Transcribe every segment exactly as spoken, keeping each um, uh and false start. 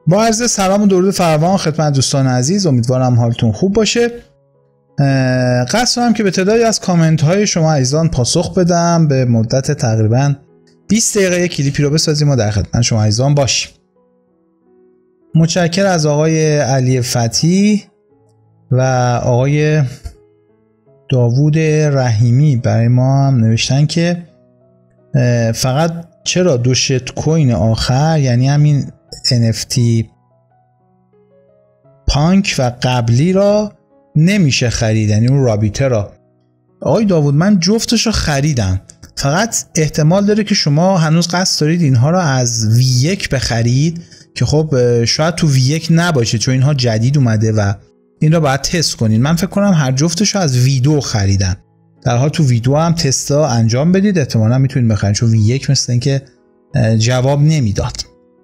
با عرض سلام و درود فراوان خدمت دوستان عزیز، امیدوارم حالتون خوب باشه. قصد دارم که به تعدادی از کامنت های شما عزیزان پاسخ بدم. به مدت تقریبا بیست دقیقه کلیپی رو بسازیم و در خدمت شما عزیزان باشیم. متشکر از آقای علی فتحی و آقای داوود رحیمی برای ما هم نوشتن که فقط چرا دو شت کوین آخر، یعنی همین ان اف تی پانک و قبلی را نمیشه خرید، یعنی اون رابیته را. آقای داوود من جفتش رو خریدم، فقط احتمال داره که شما هنوز قصد دارید اینها را از وی یک بخرید که خب شاید تو وی یک نباشه چون اینها جدید اومده و این را باید تست کنید. من فکر کنم هر جفتش رو از وی دو خریدم، در حال تو وی دو هم تستا انجام بدید، احتمالا میتونید بخرید چون وی یک مثل این که جواب نمیداد.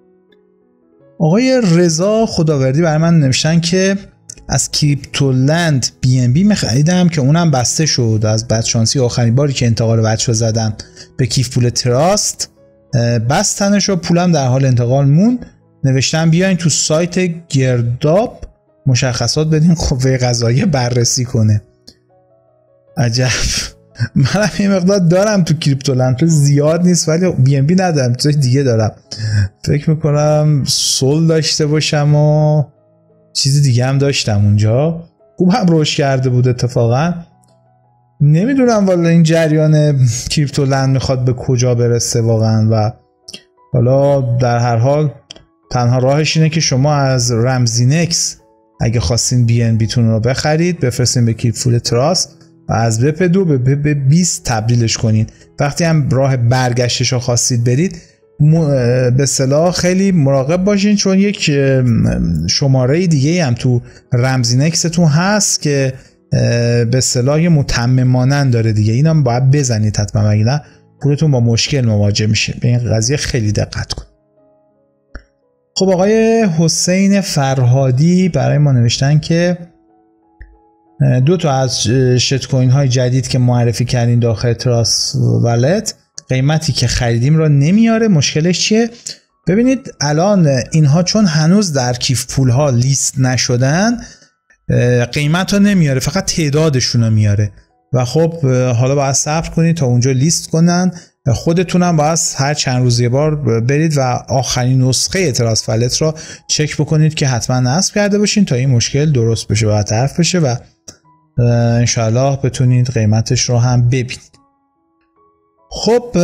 آقای رضا خداوردی برای من نوشتن که از کریپتولند بی ام بی می‌خریدم که اونم بسته شد. از بدشانسی آخرین باری که انتقال بچه زدم به کیف پول تراست بستنش و پولم در حال انتقال مون. نوشتم بیاین تو سایت گرداب مشخصات بدین قوه قضاییه بررسی کنه. عجب، منم یه مقدار دارم تو کریپتولند، زیاد نیست ولی بی ام بی ندارم، چیز دیگه دارم. فکر میکنم سول داشته باشم و چیز دیگه هم داشتم اونجا، خوب هم رشد کرده بود اتفاقا. نمیدونم والا این جریان کریپتولند میخواد به کجا برسه واقعا. و حالا در هر حال تنها راهش اینه که شما از رمزینکس اگه خواستین بی ان بی تون رو بخرید بفرستین به کیف پول تراست و از وب دو به بیست تبدیلش کنین. وقتی هم راه برگشتش رو خواستید برید به اصطلاح خیلی مراقب باشین، چون یک شماره دیگه هم تو رمزینکستون هست که به اصطلاح متمم مانند داره دیگه، اینم باید بزنید حتما وگرنه پولتون با مشکل مواجه میشه. به این قضیه خیلی دقت کن. خب آقای حسین فرهادی برای ما نوشتن که دو تا از شت کوین های جدید که معرفی کردین داخل تراست والت قیمتی که خریدیم را نمیاره، مشکلش چیه؟ ببینید الان اینها چون هنوز در کیف پول ها لیست نشدن قیمت ها نمیاره، فقط تعدادشون رو میاره و خب حالا باید صبر کنید تا اونجا لیست کنن. خودتونم باید هر چند روز یه بار برید و آخرین نسخه تراست والت را چک بکنید که حتما نصب کرده باشین تا این مشکل درست بشه و برطرف بشه و انشاءالله بتونید قیمتش رو هم ببینید. خب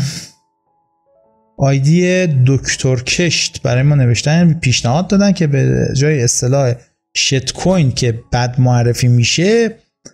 آیدی دکتر کشت برای ما نوشتن، پیشنهاد دادن که به جای اصطلاح شت کوین که بد معرفی میشه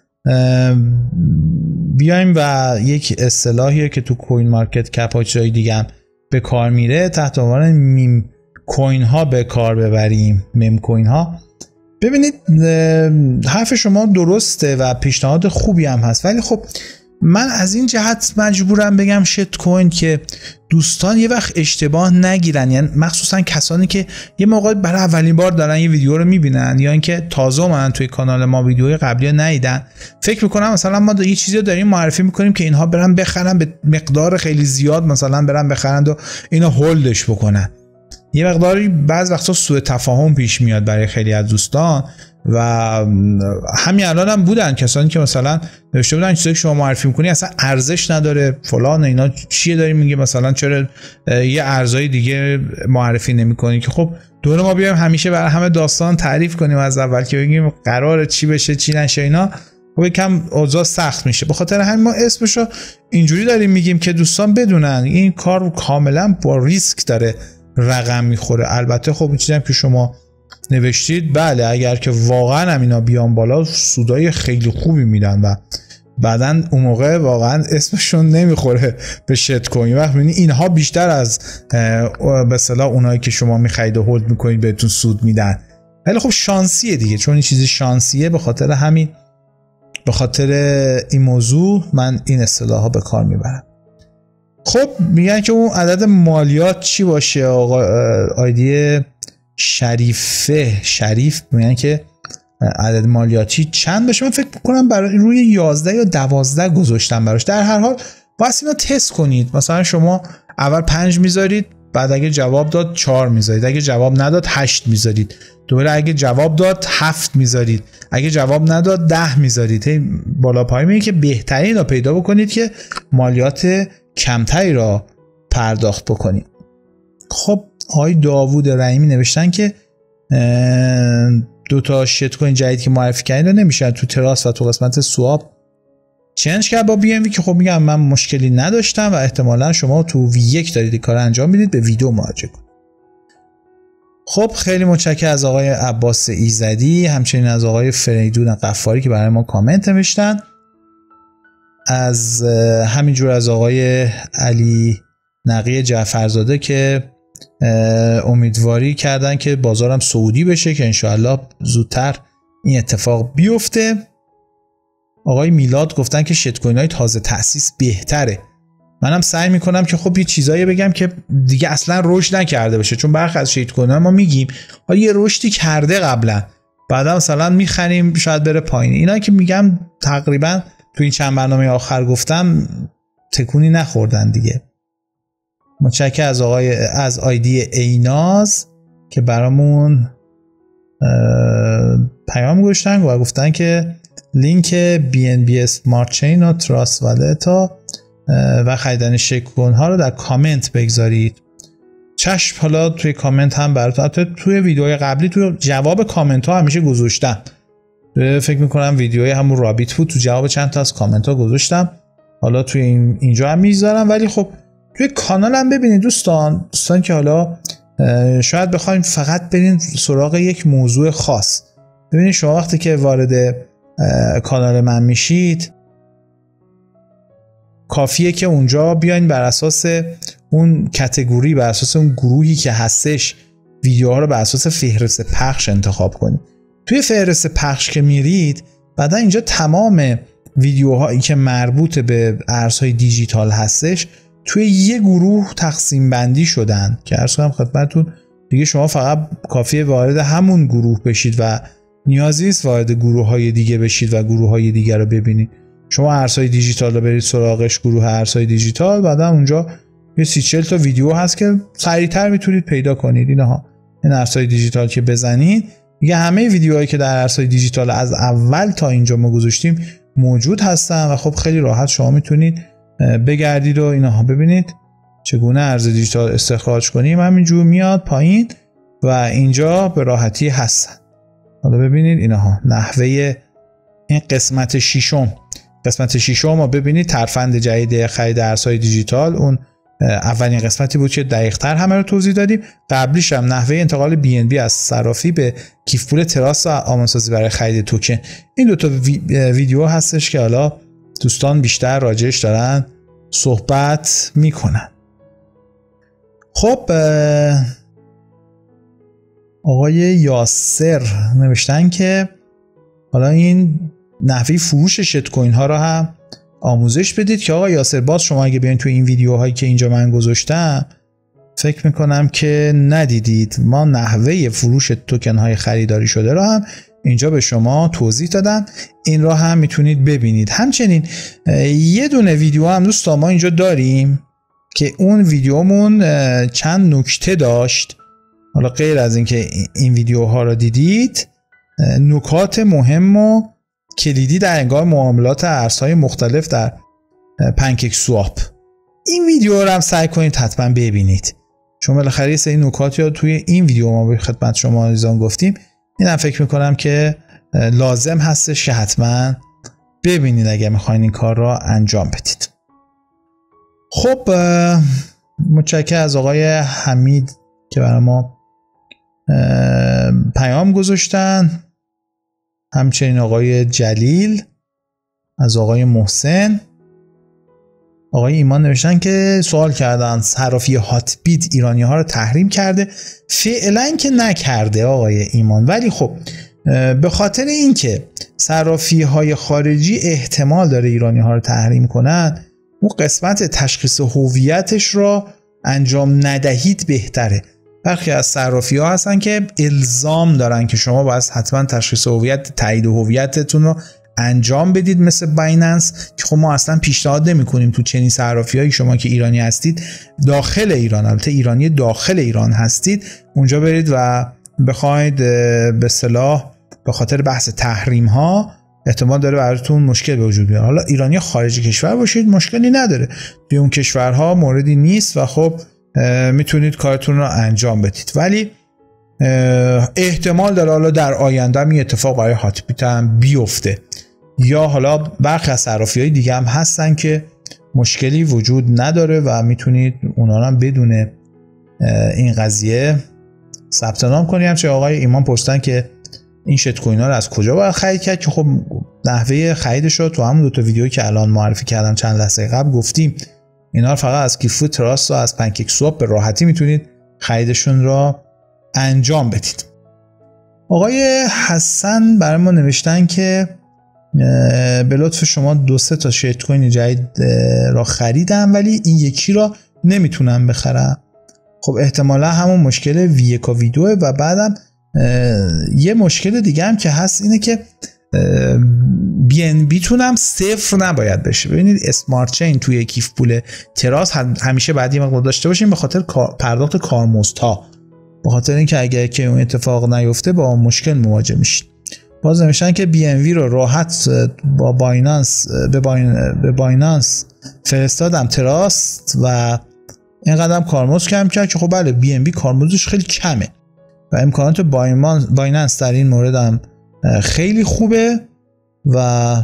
بیایم و یک اصطلاحی که تو کوین مارکت کپ ها جای دیگه هم به کار میره تحت عنوان میم کوین ها به کار ببریم. میم کوین ها، ببینید حرف شما درسته و پیشنهاد خوبی هم هست، ولی خب من از این جهت مجبورم بگم شت کوین که دوستان یه وقت اشتباه نگیرن، یعنی مخصوصا کسانی که یه موقع برای اولین بار دارن یه ویدیو رو میبینن یا اینکه تازه اومدن توی کانال ما ویدیوهای قبلی رو ندیدن، فکر میکنم مثلا ما یه چیزی رو داریم معرفی میکنیم که اینها برن بخرن به مقدار خیلی زیاد، مثلا برن بخرن و اینو هولدش بکنن. یه مقداری بعض وقتا سوء تفاهم پیش میاد برای خیلی از دوستان و همین الان هم بودن کسانی که مثلا نوشته بودن چیزی که شما معرفی میکنی اصلا ارزش نداره فلان اینا، چیه داری میگه مثلا چرا یه ارزهای دیگه معرفی نمیکنی؟ که خب دور ما بیایم همیشه برای همه داستان تعریف کنیم از اول که بگیم قراره چی بشه چی نشه اینا، خب یکم اوضاع سخت میشه. به خاطر همین ما اسمشو اینجوری داریم میگیم که دوستان بدونن این کار کاملا با ریسک داره رقم میخوره. البته خب این چیزی هم که شما نوشتید بله، اگر که واقعا هم اینا بیان بالا سودای خیلی خوبی میدن و بعدن اون موقع واقعا اسمشون نمیخوره به شت کوین. وقت میبینی اینها بیشتر از به اصطلاح اونایی که شما میخرید و هولد میکنید بهتون سود میدن. ولی خب شانسیه دیگه، چون این چیزی شانسیه، به خاطر همین به خاطر این موضوع من این اصطلاح ها به کار میبرم. خب میگن که اون عدد مالیات چی باشه؟ آقا آیدی شریفه شریف میگن که عدد مالیاتی چند باشه. من فکر میکنم برای روی یازده یا دوازده گذاشتم براش. در هر حال باید اینو تست کنید. مثلا شما اول پنج میذارید، بعد اگه جواب داد چهار میذارید، اگه جواب نداد هشت میذارید، دوباره اگه جواب داد هفت میذارید، اگه جواب نداد ده میذارید. هی بالا پایین میگه که بهترین رو پیدا بکنید که مالیات کمتری را پرداخت بکنید. خب آقای داوود رحیمی نوشتن که دو تا شت کوین جدید که معرفی کردید نمیشه تو تراس و تو قسمت سواب چنج کرد با بی ام وی، که خب میگم من مشکلی نداشتم و احتمالا شما تو وی یک دارید کار انجام میدید، به ویدیو مراجعه کنید. خب خیلی متشکرم از آقای عباس ایزدی، همچنین از آقای فریدون قفاری که برای ما کامنت نوشتن، از همینجور از آقای علی نقی جعفرزاده که امیدواری کردن که بازارم سعودی بشه که انشاءالله زودتر این اتفاق بیفته. آقای میلاد گفتن که شت کوین های تازه تأسیس بهتره. منم سعی میکنم که خب یه چیزایی بگم که دیگه اصلا رشد نکرده باشه، چون برخی از شت کوین ها ما میگیم ها یه رشدی کرده قبلا، بعدا مثلا میخریم شاید بره پایین. اینا که میگم تقریبا تو این چند برنامه آخر گفتم تکونی نخوردن دیگه. متشکرم از آقای از آیدی ایناز که برامون پیام گذاشتن و گفتن که لینک بی ان بی اسمارت چین و تراست والت و خریدن شت کوین ها رو در کامنت بگذارید. چشم، حالا توی کامنت هم براتون، حتی توی ویدیوهای قبلی توی جواب کامنت ها همیشه گذاشتم. فکر میکنم ویدیوهای همون رابیت بود، تو جواب چند تا از کامنت ها گذاشتم، حالا توی این اینجا هم میذارم. ولی خب توی کانال هم ببینید دوستان دوستان که حالا شاید بخوایم فقط برین سراغ یک موضوع خاص. ببینید شما وقتی که وارد کانال من میشید کافیه که اونجا بیاین بر اساس اون کاتگوری، بر اساس اون گروهی که هستش ویدیوها رو بر اساس فهرست پخش انتخاب کنید. توی فهرست پخش که میرید بعدا اینجا تمام ویدیوهایی که مربوط به ارزهای دیجیتال هستش توی یه گروه تقسیم بندی شدن که عرض کنم خدمتتون دیگه شما فقط کافیه وارد همون گروه بشید و نیازی نیست وارد گروه های دیگه بشید و گروه های دیگه رو ببینید. شما ارزهای دیجیتال رو برید سراغش، گروه ارزهای دیجیتال، بعدا اونجا یه سی چهل تا ویدیو هست که سریعتر میتونید پیدا کنید. اینها این ارزهای دیجیتال که بزنید دیگه همه ویدیوهایی که در ارزهای دیجیتال از اول تا اینجا ما گذاشتیم موجود هستن و خب خیلی راحت شما میتونید بگردید و اینها ببینید چگونه ارز دیجیتال استخراج کنیم. همینجور میاد پایین و اینجا به راحتی هستن. حالا ببینید اینها نحوه این قسمت ششم قسمت ششم ما ببینید ترفند جدید خرید ارزهای دیجیتال، اون اولین قسمتی بود که دقیق تر همه رو توضیح دادیم. قبلیش هم نحوه انتقال بی ان بی از صرافی به کیف پول تراست و آمانسازی برای خرید توکن. این دو تا وی... ویدیو هستش که حالا دوستان بیشتر راجعش دارن صحبت میکنن. خب آقای یاسر نوشتن که حالا این نحوه فروش شت کوین ها رو هم آموزش بدید. که آقای یاسر باز شما اگه بیاین تو این ویدیوهایی که اینجا من گذاشتم فکر میکنم که ندیدید، ما نحوه فروش توکن های خریداری شده رو هم اینجا به شما توضیح دادم، این را هم میتونید ببینید. همچنین یه دونه ویدیو هم دوستان ما اینجا داریم که اون ویدیومون چند نکته داشت. حالا غیر از اینکه این ویدیوها رو دیدید، نکات مهم و کلیدی در انگار معاملات ارزهای مختلف در پنکیک سواپ، این ویدیو رو هم سعی کنید حتما ببینید، چون بالاخره یه سری نکاتی رو توی این ویدیو ما به خدمت شما عزیزان گفتیم. اینم فکر میکنم که لازم هستش که حتما ببینید اگه میخواین این کار رو انجام بدید. خب متشکرم از آقای حمید که برای ما پیام گذاشتن، همچنین آقای جلیل، از آقای محسن. آقای ایمان نوشتن که سوال کردن صرافی هات بیت ایرانی ها رو تحریم کرده. فعلا که نکرده آقای ایمان، ولی خب به خاطر اینکه صرافی های خارجی احتمال داره ایرانی ها رو تحریم کنن، اون قسمت تشخیص هویتش را انجام ندهید بهتره. برخی از صرافی ها هستن که الزام دارن که شما باید حتما تشخیص هویت، تایید هویتتون رو انجام بدید مثل بایننس، که خب ما اصلا پیشنهاد نمی‌کنیم تو چنین صرافی‌هایی شما که ایرانی هستید داخل ایران، البته ایرانی داخل ایران هستید، اونجا برید و بخواید به اصطلاح به خاطر بحث تحریم ها احتمال داره براتون مشکل به وجود بیاد. حالا ایرانی خارج کشور باشید مشکلی نداره، توی اون کشورها موردی نیست و خب میتونید کارتون رو انجام بدید، ولی احتمال داره حالا در آینده هم این اتفاق برای هاتبیت هم بیفته، یا حالا برخی از صرافی‌های دیگه هم هستن که مشکلی وجود نداره و میتونید اونا هم بدون این قضیه ثبت نام کنید. همچنین آقای ایمان پرسیدن که این شت کوین ها رو از کجا باید خرید کرد، که خب نحوه خریدش رو تو همون دو تا ویدیویی که الان معرفی کردم چند لحظه قبل گفتیم. اینا رو فقط از کیفپول تراست و از پنکیک سواب به راحتی میتونید خریدشون را انجام بدید. آقای حسن برای ما نوشتن که به لطف شما دو سه تا شت کوین جدید را خریدم ولی این یکی را نمیتونم بخرم. خب احتمالا همون مشکل وی یک و وی دو و بعدم یه مشکل دیگه هم که هست اینه که بی ان بی تون هم صفر نباید بشه. ببینید اسمارت چین توی کیف پول تراس همیشه باید یه مقدار داشته باشیم به خاطر پرداخت کارمزدها، به خاطر اینکه اگر که اون اتفاق نیفته با مشکل مواجه میشید. باز نمیشن که بی ان بی رو راحت با بایننس به, باین به بایننس فرستادم تراست و اینقدر کارمزد کم کرد که خب بله بی ان بی کارمزدش خیلی کمه و امکانات بایننس در این مورد هم خیلی خوبه و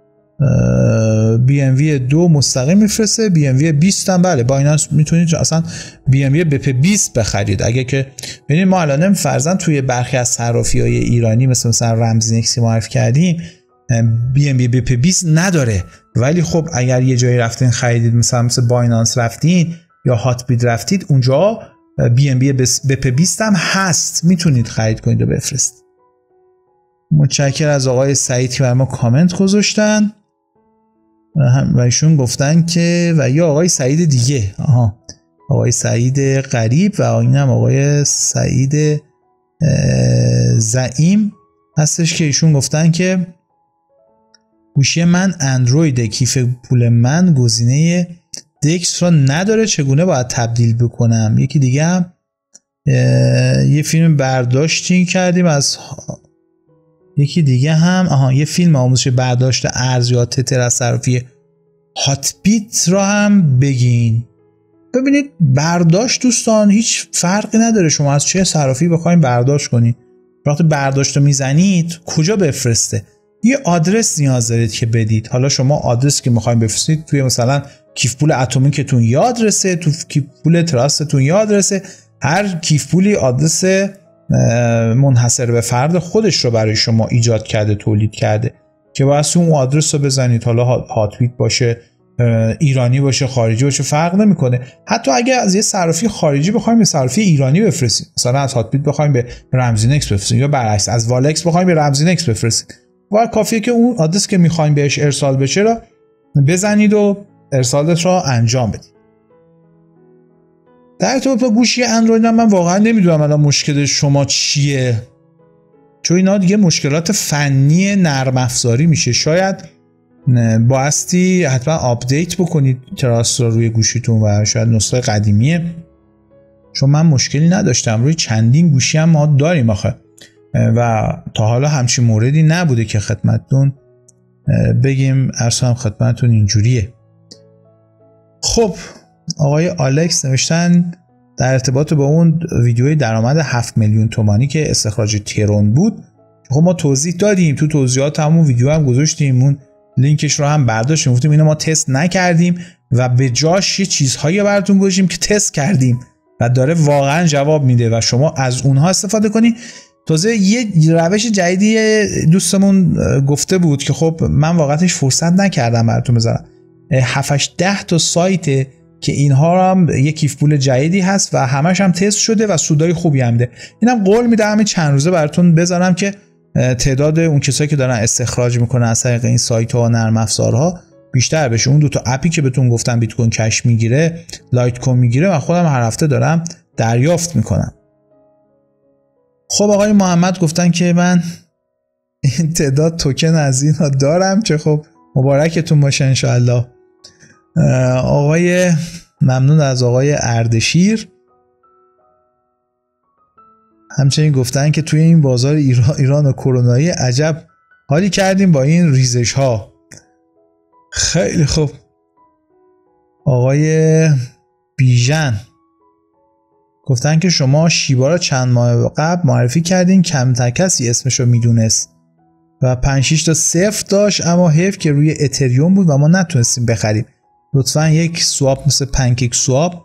بی ام وی دو مستقیم میفرسته، بی ام وی بیست هم بله بایننس میتونید اصلا بی ام وی بی پی بیست بخرید. اگه که ببینید ما الان فرضاً توی برخی از صرافی‌های ایرانی مثل مثلا رمزی نکسی معرفی کردیم بی ام وی بی پی بیست نداره، ولی خب اگر یه جایی رفتین خریدید مثلا مثل بایننس رفتین یا هاتبیت رفتید اونجا بی ام بی بی پی بیست هم هست، میتونید خرید کنید و بفرستید. متشکرم از آقای سعید که برای ما کامنت گذاشتن و ایشون گفتن که و یا آقای سعید دیگه آها آقای سعید غریب و اینم آقای سعید زعیم هستش که ایشون گفتن که گوشی من اندروید، کیف پول من گزینه دکس را نداره، چگونه باید تبدیل بکنم؟ یکی دیگه هم یه فیلم برداشتی کردیم از یکی دیگه هم آها یه فیلم آموزش برداشت ارزیات تتر از صرافی هاتبیت را هم بگین. ببینید برداشت دوستان هیچ فرقی نداره شما از چه صرافی بخواید برداشت کنید. وقتی برداشت رو میزنید کجا بفرسته؟ یه آدرس نیاز دارید که بدید. حالا شما آدرس که میخواید بفرستید توی مثلا کیف پول اتمیکتون یه آدرسه، تو کیف پول تراستتون یه آدرسه، هر کیف پولی آدرس منحصر به فرد خودش رو برای شما ایجاد کرده، تولید کرده که واسه اون آدرس رو بزنید. حالا هاتبیت باشه، ایرانی باشه، خارجی باشه، فرق نمیکنه. حتی اگه از یه صرافی خارجی بخوایم به صرافی ایرانی بفرستید، مثلا از هاتبیت بخوایم به رمزینکس بفرستید یا برعکس از والکس بخوایم به رمزینکس بفرستید، و کافیه که اون آدرس که میخوایم بهش ارسال بشه رو بزنید و ارسالت رو انجام بدید. در ارتباط با گوشی اندروید من واقعا نمیدونم الان مشکل شما چیه، چون اینا دیگه مشکلات فنی نرم افزاری میشه. شاید بایستی حتما آپدیت بکنید تراست رو روی گوشیتون و شاید نسخه قدیمیه، چون من مشکلی نداشتم. روی چندین گوشی هم ما داریم آخه و تا حالا همچین موردی نبوده که خدمتتون بگیم. ارسام خدمتتون اینجوریه. خب آقای آلکس نوشتن در ارتباط با اون ویدیوی درآمد هفت میلیون تومانی که استخراج ترون بود، خب ما توضیح دادیم، تو توضیحات همون ویدیو هم گذاشتیم، اون لینکش رو هم برداشتیم، گفتیم اینو ما تست نکردیم و به جاش یه چیزهایی براتون گذاشتیم که تست کردیم و داره واقعا جواب میده و شما از اونها استفاده کنید. تازه یه روش جدیدی دوستمون گفته بود که خب من واقعاش فرصت نکردم براتون بذارم، هفت ده تا سایت که اینها هم یک کیف پول جدیدی هست و همش هم تست شده و سودای خوبی هم ده. اینم قول میدم همین چند روزه براتون بذارم که تعداد اون کسایی که دارن استخراج میکنن از طریق این سایت ها و نرم افزارها بیشتر بشه. اون دو تا اپی که بهتون گفتم بیت کوین کش میگیره، لایت کوین میگیره و خودم هر هفته دارم دریافت میکنم. خب آقای محمد گفتن که من این تعداد توکن از اینا دارم که خب مبارکتون باشه انشاءالله. آقای ممنون از آقای اردشیر. همچنین گفتن که توی این بازار ایران, ایران و کرونایی عجب حالی کردیم با این ریزش ها. خیلی خوب. آقای بیژن گفتن که شما شیبا را چند ماه قبل معرفی کردین، کمتر کسی اسمشو میدونست و پنج شش تا صفر داشت، اما حیف که روی اتریوم بود و ما نتونستیم بخریم. لطفا یک سواب مثل پنکیک سواب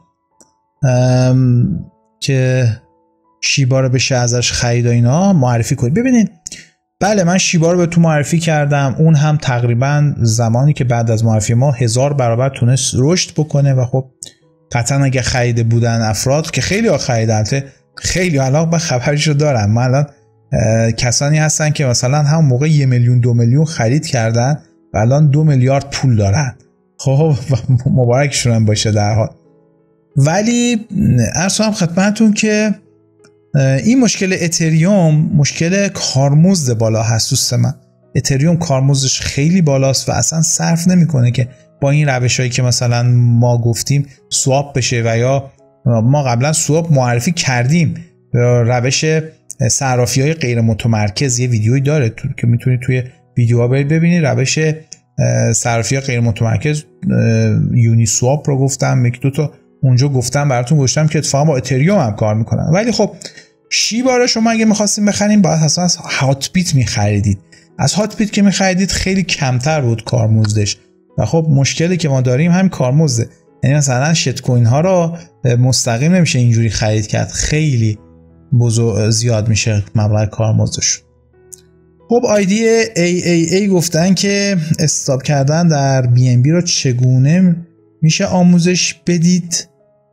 که شیبا رو بشه ازش خرید و اینا معرفی کنید. ببینید بله من شیبا رو به تو معرفی کردم، اون هم تقریبا زمانی که بعد از معرفی ما هزار برابر تونست رشد بکنه و خب قطعا اگه خریده بودن افراد که خیلی ها خریدن، خیلی الان من خبرشو دارم، من الان کسانی هستن که مثلا هم موقع یه میلیون دو میلیون خرید کردن و الان دو میلیارد پول دارن. خب مبارکشون هم باشه در حال. ولی عرض هم خدمتتون که این مشکل اتریوم مشکل کارمزد بالا هست دوست من. اتریوم کارمزدش خیلی بالاست و اصلا صرف نمیکنه که با این روشایی که مثلا ما گفتیم سواب بشه و یا ما قبلا سواب معرفی کردیم، روش صرافی های غیر متمرکز یه ویدیویی داره تو که میتونید توی ویدیوها برید ببینید. روش صرافی های غیر متمرکز یونی سواب رو گفتم، یک دو تا اونجا گفتم براتون، گفتم که اتفاقا با اتریوم هم کار میکنن. ولی خب شیبا رو شما اگه میخواستیم بخریم باید اصلا از هات بیت میخریدید. از هات بیت که میخریدید خیلی کمتر بود کارمزدش و خب مشکلی که ما داریم هم کارمزده. یعنی مثلا شت کوین ها رو مستقیم نمیشه اینجوری خرید کرد، خیلی بزرگ زیاد میشه مبلغ کارمزدش. خب آیدی ای ای ای گفتن که استاپ کردن در بی ام بی رو چگونه میشه آموزش بدید.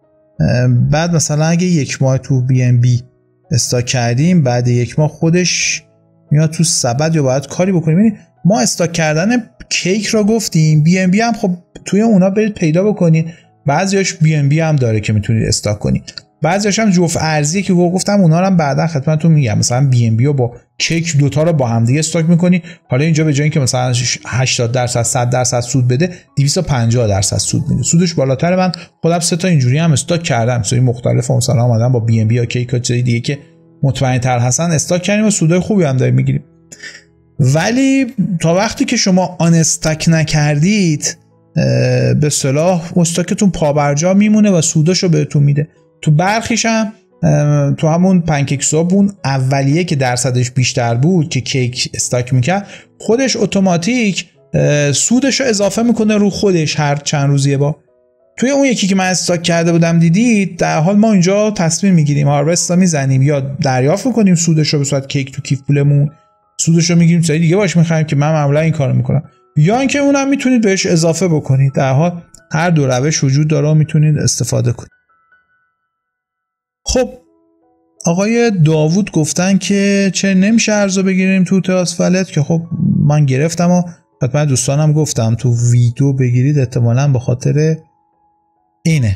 بعد مثلا اگه یک ماه تو بی ام بی استاک کردیم، بعد یک ماه خودش میاد تو سبد یا باید کاری بکنیم. یعنی ما استاک کردن کیک رو گفتیم، بی ام بی هم خب توی اونا برید پیدا بکنید، بعضیاش بی ام بی هم داره که میتونید استاک کنید، بعضیاش هم جفت ارزی که گفتم اونا رو هم بعدا خدمتتون میگم. مثلا بی ام بی رو با کیک دوتا رو با هم دیگه استاک میکنی، حالا اینجا به جای اینکه مثلا هشتاد درصد صد درصد سود بده دویست و پنجاه درصد سود میده، سودش بالاتره. من خودم سه تا اینجوری هم استاک کردم، سری مختلف مثلا اومدم با بی ام بی یا کیک یا چیزای دیگه که مطمئن تر هستن استاک کردیم و سودای خوبی هم داریم میگیریم. ولی تا وقتی که شما آن استاک نکردید به اصطلاح استاکتون پابرجا میمونه و سوداشو بهتون میده. تو برخیش هم تو همون پنکیک سواب اون اولیه که درصدش بیشتر بود که کیک استاک میکرد، خودش اتوماتیک سودش رو اضافه میکنه رو خودش هر چند روزیه. با توی اون یکی که من استاک کرده بودم دیدید، در حال ما اینجا تصمیم میگیریم هاروست میزنیم یا دریافت میکنیم سودش رو به صورت کیک تو کیف پولمون، سودش رو میگیریم چیز دیگه باش میخریم که من معمولا این کارو میکنم، یا اینکه اونم میتونید بهش اضافه بکنید. در حال هر دو روش وجود داره و میتونید استفاده کنید. خب آقای داوود گفتن که چه نمیشه ارزو بگیریم تو تراست والت، که خب من گرفتم و حتما دوستانم گفتم تو ویدیو بگیرید، احتمالاً به خاطر اینه.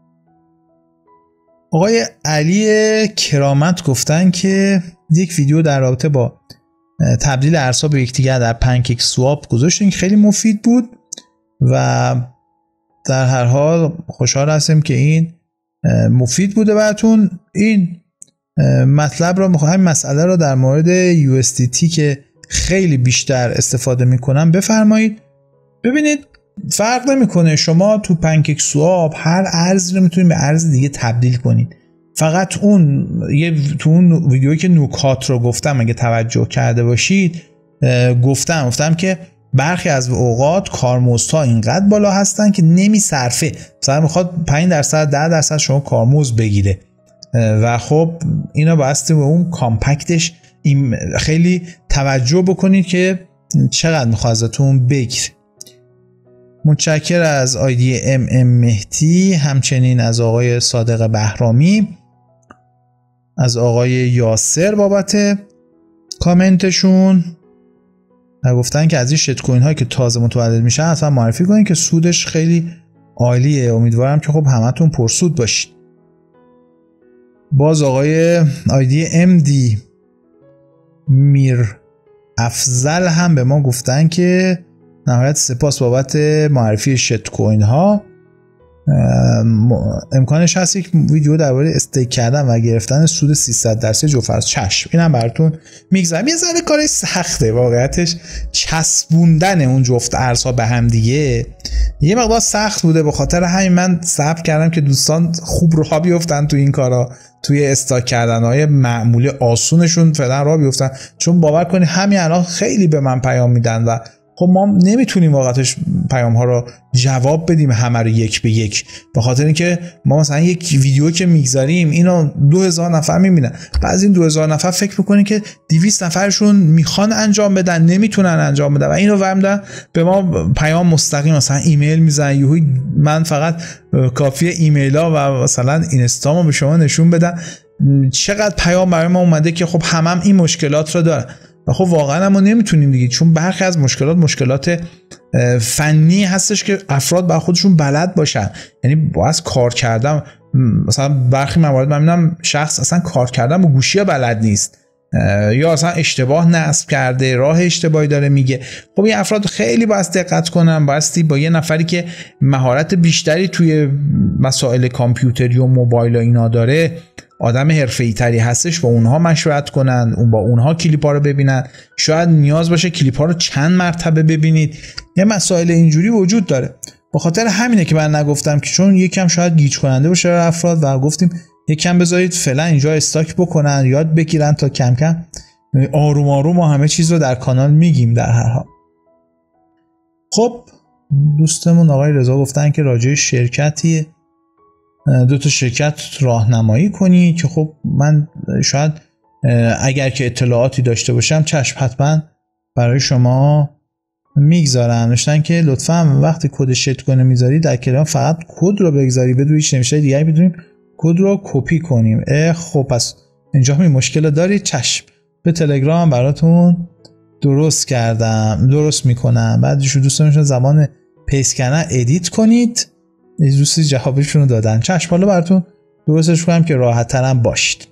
آقای علی کرامت گفتن که یک ویدیو در رابطه با تبدیل ارزها به یکدیگر در پنکیک سواب گذاشتین که خیلی مفید بود و در هر حال خوشحال هستیم که این مفید بوده براتون. این مطلب رو میخوام، همین مسئله رو در مورد یو اس دی تی که خیلی بیشتر استفاده میکنم بفرمایید. ببینید فرق نمیکنه، شما تو پنکیک سواب هر ارزی رو میتونید به ارز دیگه تبدیل کنید. فقط اون یه تو اون ویدیویی که نکات رو گفتم اگه توجه کرده باشید، گفتم گفتم که برخی از اوقات کارمزدها اینقدر بالا هستن که نمیصرفه، مثلا میخواد پنج درصد ده درصد شما کارمزد بگیره و خب اینا باستی به اون کامپکتش خیلی توجه بکنید که چقدر میخواد ازتون بگیره. متشکر از آیدی ام ام مهدی، همچنین از آقای صادق بهرامی، از آقای یاسر بابت کامنتشون. گفتن که از این شت کوین هایی که تازه متولد میشن اصلا معرفی کنین که سودش خیلی عالیه. امیدوارم که خب همتون پرسود باشید. باز آقای آیدی ام دی میر افضل هم به ما گفتن که نهایت سپاس بابت معرفی شت کوین ها. امکانش هست یک ویدیو درباره استیک کردن و گرفتن سود سیصد درصد جفت ارز. چشم، اینم براتون میگذارم. یه ذره کارش سخته واقعیتش، چسبوندن اون جفت ارزها به هم دیگه یه مقدار سخت بوده، به خاطر همین من صبر کردم که دوستان خوب راه بیفتن تو این کارا، توی استاک کردنهای معمولی آسونشون فعلا راه بیفتن، چون باور کنید همین الان خیلی به من پیام میدن و خب ما نمیتونیم واقعتش پیام ها رو جواب بدیم همه رو یک به یک، به خاطر اینکه ما مثلا یک ویدیو که میگذاریم اینو دو هزار نفر میبینن، بعضی این دو هزار نفر فکر میکنن که دویست نفرشون میخوان انجام بدن نمیتونن انجام بدن و اینو وردن به ما پیام مستقیم مثلا ایمیل میزنن. یهو من فقط کافیه ایمیل ها و مثلا اینستامو به شما نشون بدن چقدر پیام برای ما اومده که خب همم هم این مشکلات رو داره و خب واقعا ما نمیتونیم دیگه، چون برخی از مشکلات مشکلات فنی هستش که افراد با خودشون بلد باشن، یعنی باید کار کردن. مثلا برخی موارد من میبینم شخص اصلا کار کردن با گوشی بلد نیست یا اصلا اشتباه نصب کرده، راه اشتباهی داره میگه. خب این افراد خیلی باید دقت کنن، بایستی با یه نفری که مهارت بیشتری توی مسائل کامپیوتری و موبایل و اینا داره، آدم حرفه‌ای تری هستش، با اونها مشورت کنن، اون با اونها کلیپ ها رو ببینن. شاید نیاز باشه کلیپ ها رو چند مرتبه ببینید، یه مسائل اینجوری وجود داره. به خاطر همینه که من نگفتم که چون یکم شاید گیج کننده باشه افراد و گفتیم یکم بذارید فعلا اینجا استاک بکنن، یاد بگیرن تا کم کم آروم آروم ما همه چیز رو در کانال میگیم در هر حال. خب دوستمون آقای رضا گفتن که راجع شرکتی دو تا شرکت راهنمایی کنی که خب من شاید اگر که اطلاعاتی داشته باشم چشم حتما برای شما میگذارم. نوشتن که لطفا وقتی کد شت کوین میذاری در کنار فقط کد رو بگذاری، بدون هیچ نمیشه دیگه بدونیم کد رو کپی کنیم. خب پس اینجا می مشکل دارید، چشم به تلگرام براتون درست کردم، درست میکنم. بعدش دوستان زمان پیست کردن ادیت کنید، این دوستی جوابشون رو دادن، چشم حالا براتون درستش کنم که راحت ترم باشید.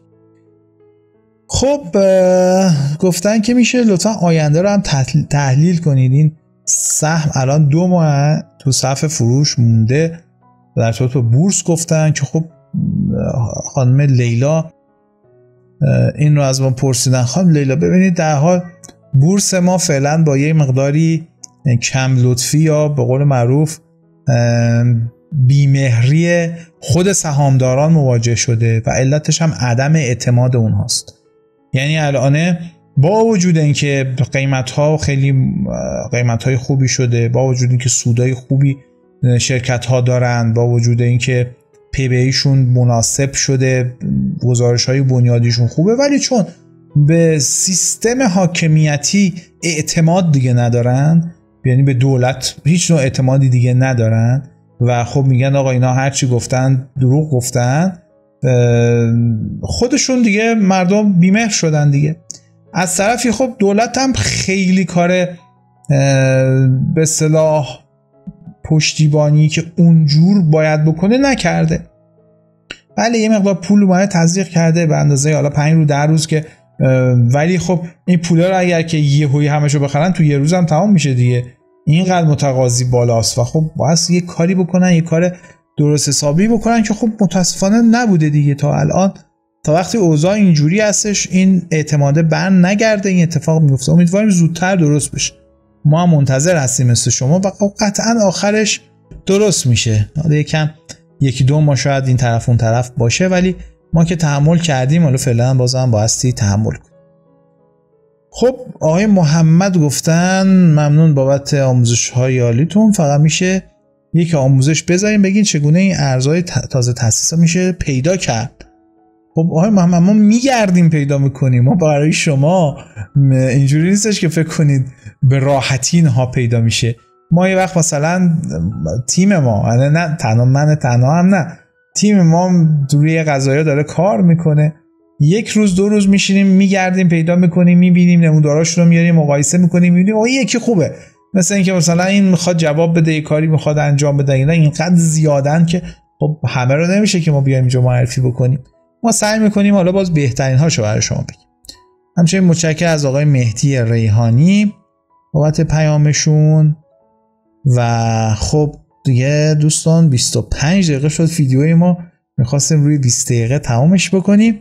خب گفتن که میشه لطفا آینده رو هم تحلیل کنید. این سهم الان دو ماه تو صف فروش مونده در صورت بورس. گفتن که خب خانم لیلا این رو از ما پرسیدن، خانم لیلا ببینید در حال بورس ما فعلا با یه مقداری کم لطفی یا به قول معروف بیمهری خود سهامداران مواجه شده و علتش هم عدم اعتماد اونهاست. یعنی الان با وجود اینکه قیمت‌ها خیلی قیمت‌های خوبی شده، با وجود اینکه سودای خوبی شرکت‌ها دارن، با وجود اینکه پی بی ایشون مناسب شده، گزارش‌های بنیادیشون خوبه، ولی چون به سیستم حاکمیتی اعتماد دیگه ندارن، یعنی به دولت هیچ نوع اعتمادی دیگه ندارن و خب میگن آقا اینا هرچی گفتن دروغ گفتن، خودشون دیگه مردم بیمهر شدن دیگه. از طرفی خب دولت هم خیلی کار به اصطلاح پشتیبانی که اونجور باید بکنه نکرده. بله یه مقدار پول اومده تزریق کرده به اندازه حالا پنج روز ده روز که، ولی خب این پولا رو اگر که یهویی همشو بخرن تو یه روز هم تمام میشه دیگه، اینقدر متقاضی بالاست و خب باید یه کاری بکنن، یه کار درست حسابی بکنن که خب متاسفانه نبوده دیگه تا الان. تا وقتی اوضاع اینجوری هستش این اعتماده بر نگرده این اتفاق میفته. امیدواریم زودتر درست بشه، ما هم منتظر هستیم مثل شما و قطعا آخرش درست میشه. حالا یکم یکی دو ما شاید این طرف اون طرف باشه، ولی ما که تحمل کردیم حالا فعلا بازم بایستی تحمل کنیم. خب آقای محمد گفتن ممنون بابت آموزش های عالیتون، فقط میشه یک آموزش بذاریم بگین چگونه این ارزهای تازه تاسیس میشه پیدا کرد. خب آقای محمد ما میگردیم پیدا میکنیم، ما برای شما اینجوری نیستش که فکر کنید به راحتی اینها پیدا میشه. ما یه وقت مثلا تیم ما، نه تنها من تنها هم نه، تیم ما روی قضایا داره کار میکنه، یک روز دو روز میشینیم میگردیم پیدا میکنیم، میبینیم نموداراشون رو میاریم مقایسه میکنیم، میبینیم آ یکی خوبه، مثلا اینکه مثلا این میخواد جواب بده، یه کاری میخواد انجام بده، اینا اینقدر زیادن که خب همه رو نمیشه که ما بیایم اینجا معرفی بکنیم. ما سعی میکنیم حالا باز بهترین هاشو برای شما بگیم. همچنین متشکرم از آقای مهدی ریحانی بابت پیامشون. و خب دیگه دوستان بیست و پنج دقیقه شد ویدیوی ما، میخواستیم روی بیست دقیقه تمامش بکنیم.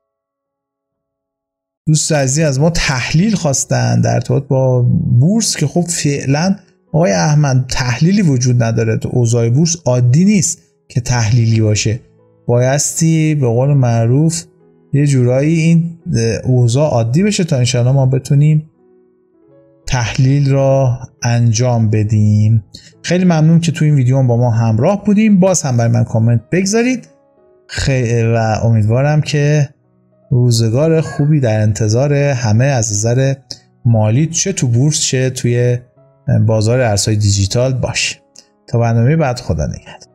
دوست عزیز از ما تحلیل خواستن در ارتباط با بورس که خب فعلا آقای احمد تحلیلی وجود نداره. تو اوضاع بورس عادی نیست که تحلیلی باشه، بایستی به قول معروف یه جورایی این اوضاع عادی بشه تا انشاءالله ما بتونیم تحلیل را انجام بدیم. خیلی ممنون که تو این ویدیو هم با ما همراه بودیم. باز هم برای من کامنت بگذارید خیلی و امیدوارم که روزگار خوبی در انتظار همه از نظر مالی چه تو بورس چه توی بازار ارزهای دیجیتال باشه. تا برنامه بعد، خدا نگهدار.